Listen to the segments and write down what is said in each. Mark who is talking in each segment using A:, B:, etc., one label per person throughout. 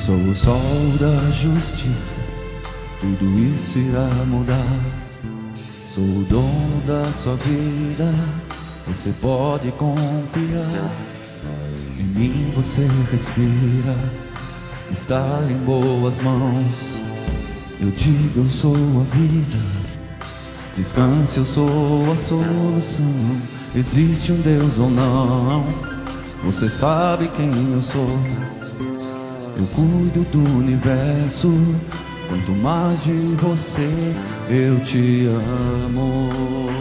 A: Sou o sol da justiça, tudo isso irá mudar. Sou o dono da sua vida, você pode confiar. Em mim você respira, está em boas mãos. Eu digo, eu sou a vida, descanse, eu sou a solução. Existe um Deus ou não, você sabe quem eu sou. Eu cuido do universo, quanto mais de você eu te amo.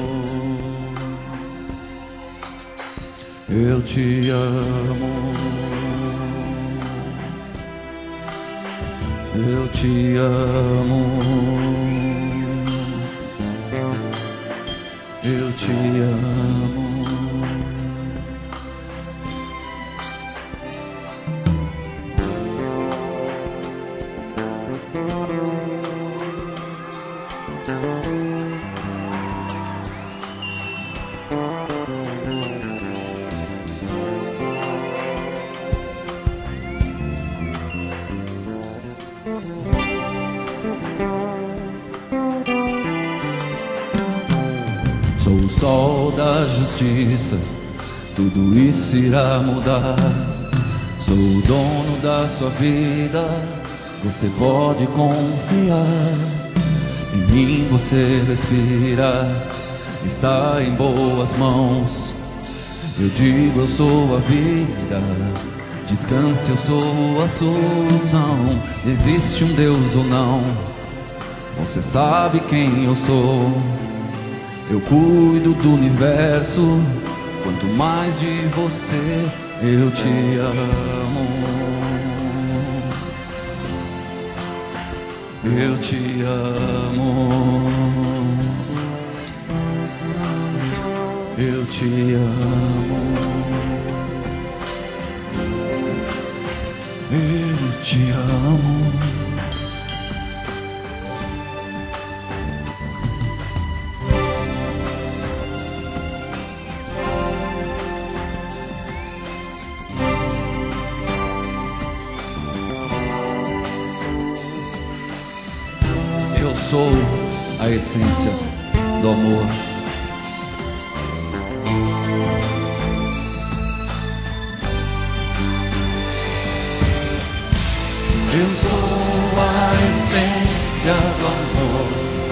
A: Eu te amo. Eu te amo. Eu te amo. Sou o sol da justiça, tudo isso irá mudar. Sou o dono da sua vida, você pode confiar. Em mim você respira, está em boas mãos. Eu digo, eu sou a vida, descanse, eu sou a solução. Existe um Deus ou não, você sabe quem eu sou. Eu cuido do universo, quanto mais de você eu te amo. Eu te amo. Eu te amo. Eu te amo. Eu sou a essência do amor. Eu sou a essência do amor.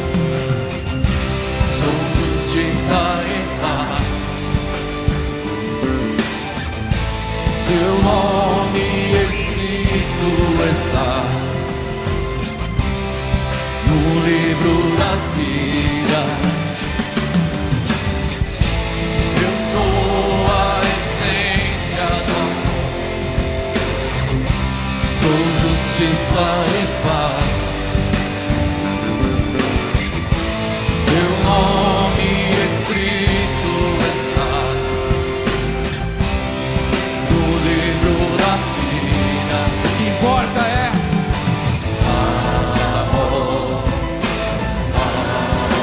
A: Sou justiça e paz. Seu nome escrito está no livro da vida. Eu sou a essência do amor. Sou justiça e paz. Seu nome escrito está no livro da vida. O que importa é amor.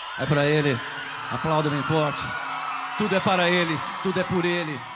A: É para Ele. Aplauda bem forte. Tudo é para Ele, tudo é por Ele.